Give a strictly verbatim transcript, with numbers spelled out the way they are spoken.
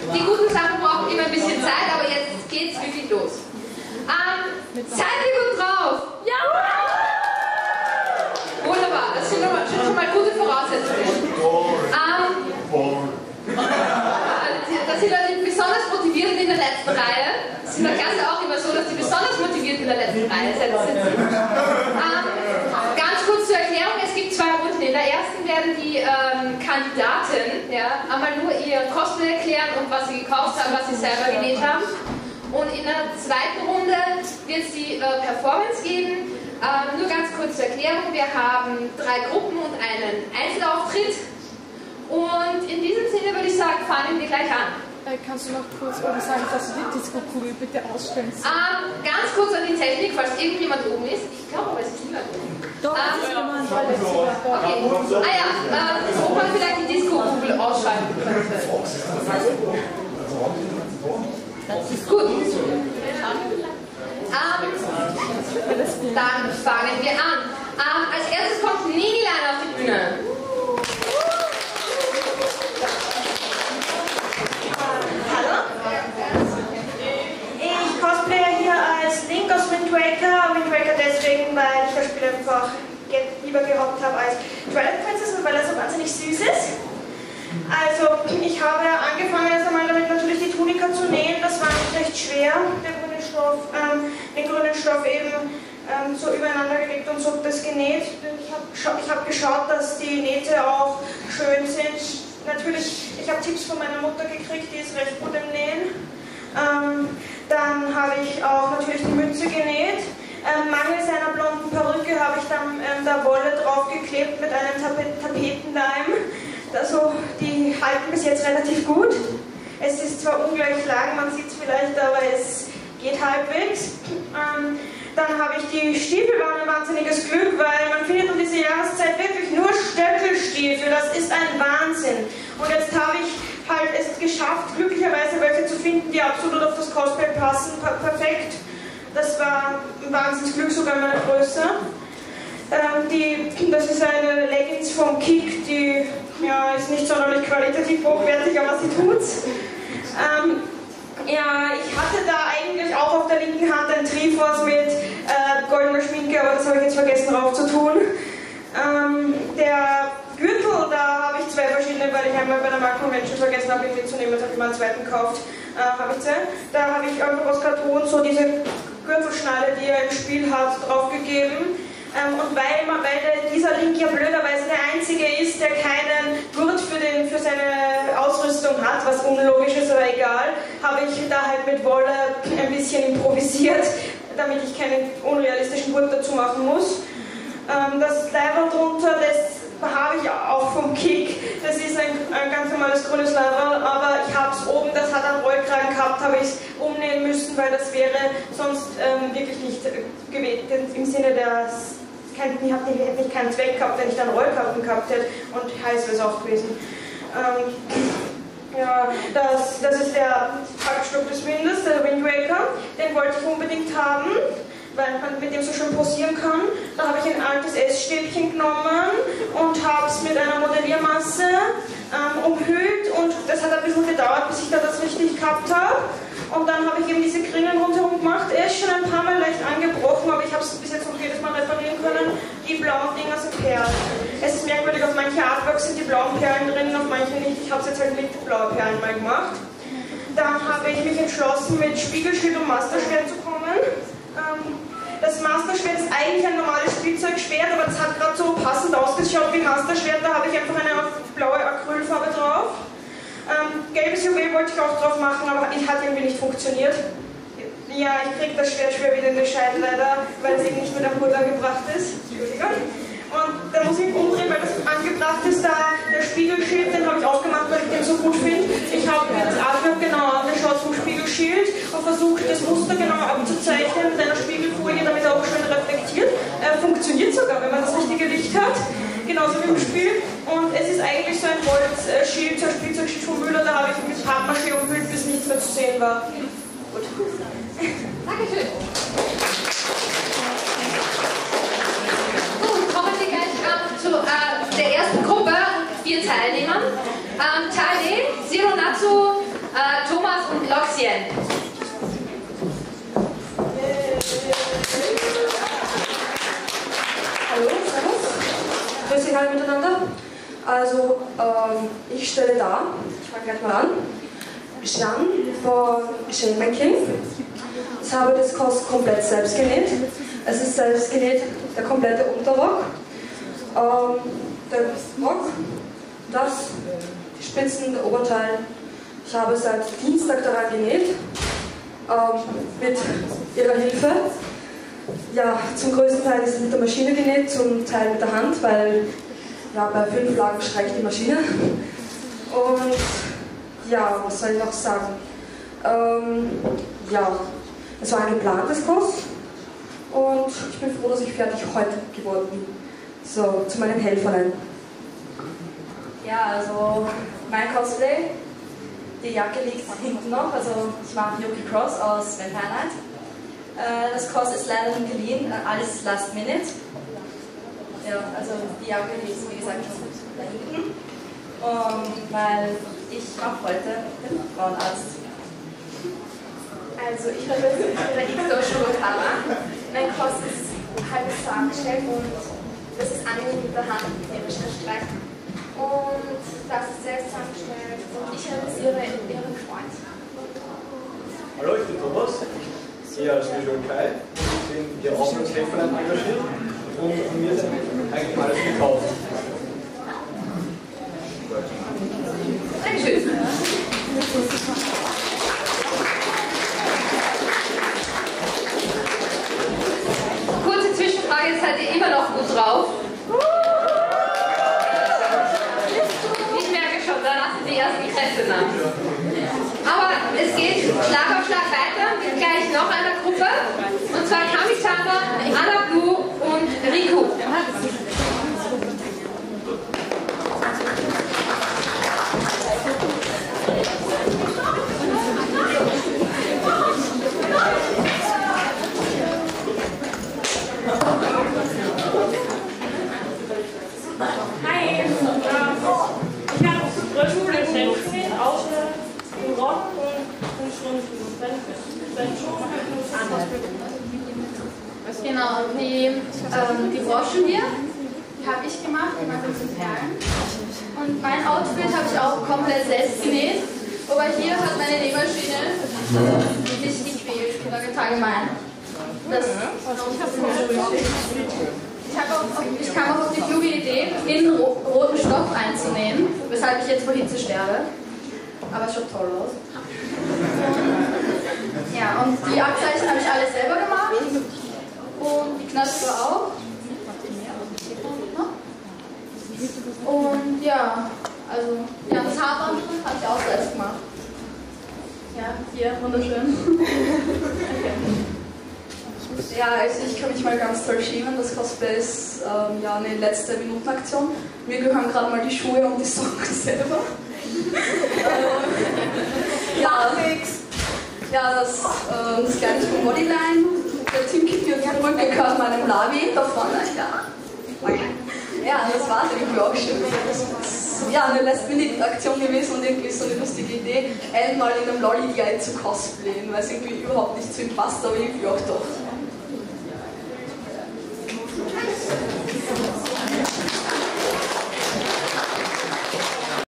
Die guten Sachen brauchen immer ein bisschen Zeit, aber jetzt geht's wirklich los. Ähm, seid ihr gut drauf? Ja! Wunderbar, das sind schon mal, schon mal gute Voraussetzungen. Ähm, das sind Leute, die besonders motiviert in der letzten Reihe. Es ist in der Klasse auch immer so, dass die besonders motiviert in der letzten Reihe sitzen. Ähm, ganz kurz zur Erklärung, es gibt zwei Runden. In der ersten werden die ähm, Kandidaten ja, einmal nur ihr Cosplay erklären und was sie gekauft haben, was sie selber genäht haben. Und in der zweiten Runde wird es die äh, Performance geben. Ähm, nur ganz kurz zur Erklärung, wir haben drei Gruppen und einen Einzelauftritt. Und in diesem Sinne würde ich sagen, fangen wir gleich an. Äh, kannst du noch kurz oben sagen, dass du die Disco-Kugel bitte ausstellen? Ähm, ganz kurz an die Technik, falls irgendjemand oben ist. Ich glaube aber, es ist niemand oben. Doch, ähm, das ist jemand, weil es ist jemand da. Okay. Ah ja, äh, ob man vielleicht die Disco-Kugel ausschalten könnte. Gut. Ähm, dann fangen wir an. Ähm, als erstes kommt Ninilein auf die Bühne. Hallo. Ich cosplaye hier als Link aus Wind Waker. Wind Waker deswegen, weil ich das Spiel einfach lieber gehabt habe als Twilight Princess und weil er so wahnsinnig süß ist. Also, ich habe angefangen erst einmal damit natürlich die Tunika zu nähen. Das war nicht recht schwer, den grünen Stoff, ähm, den grünen Stoff eben ähm, so übereinander gelegt und so das genäht. Ich habe ich hab geschaut, dass die Nähte auch schön sind. Natürlich, ich habe Tipps von meiner Mutter gekriegt, die ist recht gut im Nähen. Ähm, dann habe ich auch natürlich die Mütze genäht. Ähm, mangels einer blonden Perücke habe ich dann ähm, da Wolle draufgeklebt mit einem Tapet Tapetenleim. Also, die halten bis jetzt relativ gut. Es ist zwar ungleich lang, man sieht es vielleicht, aber es geht halbwegs. Ähm, dann habe ich die Stiefel, waren ein wahnsinniges Glück, weil man findet um diese Jahreszeit wirklich nur Stöckelstiefel. Das ist ein Wahnsinn. Und jetzt habe ich halt es geschafft, glücklicherweise welche zu finden, die absolut auf das Cosplay passen. Per perfekt. Das war ein Wahnsinnsglück, sogar in meiner Größe. Ähm, die, das ist eine Leggings vom Kick, die ja, ist nicht sonderlich qualitativ hochwertig, aber sie tut's. Ähm, ja, ich hatte da eigentlich auch auf der linken Hand ein Triforce mit äh, goldener Schminke, aber das habe ich jetzt vergessen drauf zu tun. Ähm, der Gürtel, da habe ich zwei verschiedene, weil ich einmal bei der Mark Convention vergessen habe, ihn mitzunehmen, jetzt habe ich mal einen zweiten gekauft. Äh, habe ich zwei. Da habe ich einfach aus Karton so diese Gürtelschnalle, die er im Spiel hat, draufgegeben. Ähm, und weil, man, weil der, dieser Link ja blöderweise der einzige ist, der keinen Gurt für, den, für seine Ausrüstung hat, was unlogisch ist, aber egal, habe ich da halt mit Wolle ein bisschen improvisiert, damit ich keinen unrealistischen Gurt dazu machen muss. Ähm, das Leiberl drunter, das habe ich auch vom Kick, das ist ein, ein ganz normales grünes Leiberl, aber ich habe es oben, das hat einen Rollkragen gehabt, habe ich es umnähen müssen, weil das wäre sonst ähm, wirklich nicht äh, gewählt, im Sinne der... Ich hätte nicht keinen Zweck gehabt, wenn ich dann Rollkappen gehabt hätte und heiß wäre es auch gewesen. Ähm, ja, das, das ist der Packstock des Windes, der Wind Waker. Den wollte ich unbedingt haben, weil man mit dem so schön posieren kann. Da habe ich ein altes Essstäbchen genommen und habe es mit einer Modelliermasse ähm, umhüllt und das hat ein bisschen gedauert, bis ich da das richtig gehabt habe. Und dann habe ich eben diese Kringel rundherum gemacht. Er ist schon ein paar Mal leicht angebrochen, aber ich habe es bis jetzt noch jedes Mal reparieren können. Die blauen Dinger sind Perlen. Es ist merkwürdig, auf manchen Artworks sind die blauen Perlen drin, auf manchen nicht. Ich habe es jetzt halt mit blauen Perlen mal gemacht. Dann habe ich mich entschlossen, mit Spiegelschild und Masterschwert zu kommen. Ähm, das Masterschwert ist eigentlich ein normales Spielzeugschwert, aber es hat gerade so passend ausgeschaut wie Masterschwert. Da habe ich einfach eine blaue Acrylfarbe drauf. Ähm, gelbes Juwel wollte ich auch drauf machen, aber es hat irgendwie nicht funktioniert. Ja, ich kriege das Schwert schwer wieder in den Scheiden leider, weil es eben nicht mit am Hut angebracht ist. Entschuldigung. Und da muss ich umdrehen, weil das angebracht ist, da der Spiegelschild, den habe ich aufgemacht, weil ich den so gut finde. Ich habe mir das Artwork genau angeschaut vom Spiegelschild und versucht, das Muster genau abzuzeichnen mit einer Spiegelfolie, damit er auch schön reflektiert. Äh, funktioniert sogar, wenn man das richtige Licht hat. Genauso wie im Spiel. Und es ist eigentlich so ein Holzschild, so ein Spielzeugschild von Müller, da habe ich mit Hartmaschine umhüllt, bis nichts mehr zu sehen war. Gut. Dankeschön. Gut, kommen wir gleich ähm, zu äh, der ersten Gruppe, vier Teilnehmern. Ähm, Teil E, Zero Natsu, äh, Jen. Hallo, servus. Grüß dich alle miteinander. Also, ähm, ich stelle dar, ich fange gleich mal an, Jeanne von Shellmaking. Ich habe das Kostüm komplett selbst genäht. Es ist selbst genäht, der komplette Unterrock, ähm, der Rock, das, die Spitzen, der Oberteil. Ich habe seit Dienstag daran genäht, ähm, mit ihrer Hilfe. Ja, zum größten Teil ist es mit der Maschine genäht, zum Teil mit der Hand, weil ja, bei fünf Lagen streicht die Maschine. Und ja, was soll ich noch sagen? Ähm, ja, es war ein geplantes Kurs und ich bin froh, dass ich fertig heute geworden bin. So, zu meinen Helferinnen. Ja, also mein Cosplay, die Jacke liegt hinten noch, also ich mache Yuki Cross aus Vampire Knight. Äh, das Cos ist leider nicht geliehen, alles last minute. Ja, also die Jacke liegt, wie gesagt, schon da hinten. Und weil ich mache heute den Frauenarzt. Also ich repräsentiere Ixo Shurokara. Mein Kurs ist halb zusammengestellt und das ist angenehm mit der Hand, ihre Schriftstreich. Und das ist selbst zusammengestellt und ich realisiere ihren Freund. Hallo, ich bin Thomas, hier als Visual Kai, ich bin hier Auftragshelferin engagiert und von mir ist eigentlich alles gekauft. Dankeschön. Kurze Zwischenfrage, seid ihr immer noch gut drauf? Ich merke schon, da lassen die ersten Kräfte nach. Aber es geht Schlag auf Schlag weiter mit gleich noch einer Gruppe. Und zwar Kami-Sama, Anna Blue und Riku. Hi, ich habe Brötchen geschenkt, außer den Rock und den Schrumpfen. Wenn schon, anders. Genau, die, ähm, die Broschen hier, die habe ich gemacht, die machen zum Perlen. Und mein Outfit habe ich auch komplett selbst genäht. Wobei hier hat meine Nähmaschine sich gequält, oder getragen mein. Das, ich, hab auch, ich kam auch auf die kluge Idee, in ro roten Stoff einzunähen, weshalb ich jetzt vor Hitze sterbe. Aber es schaut toll aus. Ja, und die Abzeichen habe ich alle selber gemacht. Und die Knöpfe auch. Und ja, also ja, das Haarband habe ich auch selbst gemacht. Ja, hier, wunderschön. Ja, also ich kann mich mal ganz toll schämen, das Cosplay ist ähm, ja eine letzte Minutenaktion. Mir gehören gerade mal die Schuhe und die Socken selber. ähm, ja, ja, das, äh, das kleine von Bodyline, der Timkit und die Rücken gehört meinem Lavi da vorne. Ja, ja das war es irgendwie auch schon. Das ist ja eine Last-Minute-Aktion gewesen und irgendwie so eine lustige Idee, einmal in einem Lolli-Kleid zu cosplayen, weil es irgendwie überhaupt nicht zu ihm passt, aber irgendwie auch doch.